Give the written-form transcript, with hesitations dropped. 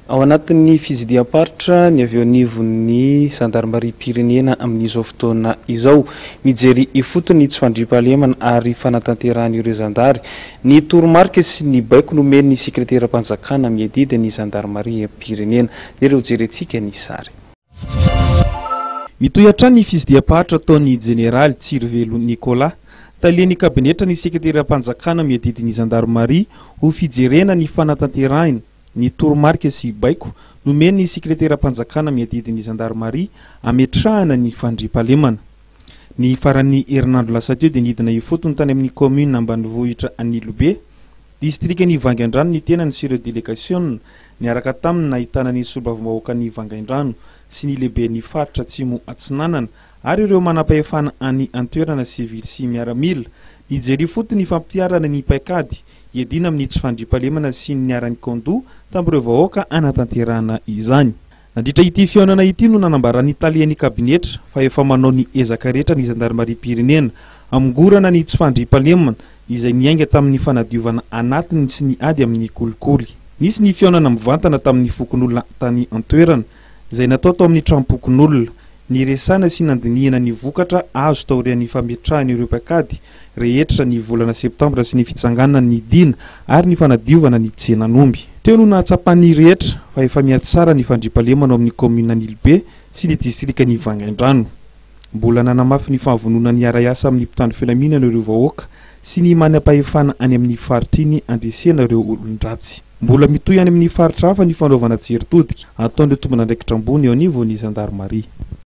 Ao anatin'ny fizidiam-paritra ny avy eo anivon'ny Gendarmerie Pyrénéenne amin'izao fotoana izao mijery ifotony tsy fandriam-pahalemana ary fanatanteran'ireo zandary. Ny toromarika sy ny baiko nomen'ny sekretera-panjakana miedidy ny Gendarmerie Pyrénéenne. Ireo jerentsika ny sary. Mitohatra ny fizidiam-paritra ataon'ny Général Tsirvelo Nicolas talian'ny kabinetra ny sekretera-panjakana miedidy ny Gendarmerie ho fijerena ny fanatanterahina. Ny toromarika sy baiko nomen'ny sekretera-panjakana miedidy ny Gendarmerie ametrahana ny fandriam-pahalemana. Ny faran'ny herinandro lasa teo dia nidina ifotony tany amin'ny commune ambanivohitra Anilobe, distrikan'ny Vangaindrano ny tena ny sireo délégation niaraka taminy nahitana ny solombavam-bahoaka ny Vangaindrano sy ny lehibe ny faritra Atsimo Atsinanana ary ireo manam-pahefana any antoerana sivily sy miaramila nijery fotony fampitiarana ny paikady iadina amin'ny tsy fandriam-pahalemana sy ny niaran'ny kondo tamin'ireo vahoaka anatanterahana izany. Nandritra ity fihaonana ity no nanambaran'ny talian'ny kabinetra fa efa manao ny ezaka rehetra ny Gendarmerie Pyrénéenne amingorana ny tsy fandriam-pahalemana izay niainga tamin'ny fanadiovana anatiny sy ny ady amin'ny kolikoly. Nisy ny fihaonana mivantana tamin'ny fokon'olona tany antoerana izay natao tao amin'ny trampokon'olona. Ny resana sy nandinihana ny vokatra azo taorian'ny fametrahany ireo paikady rehetra ny volana septambra sy ny fitsanganana ny dina ary ny fanadiovana ny tsenanomby. Teo no nahatsapan'ny rehetra fa efa miatsara ny fandriam-pahalemana amin'ny commune Anilobe sy ny distrikan'ny Vangaindrano. Mbola nanamafy ny fahavonona ny ara-asa amin'ny mpitandro filaminana ireo vahoaka sy ny manam-pahefana any amin'ny faritra iny andresena ireo olon-dratsy. Mbola mitohy any amin'ny faritra hafa ny fanaovana jeritodika ataon'ireo tompon'andraikitra ambony eo anivon'ny Gendarmerie.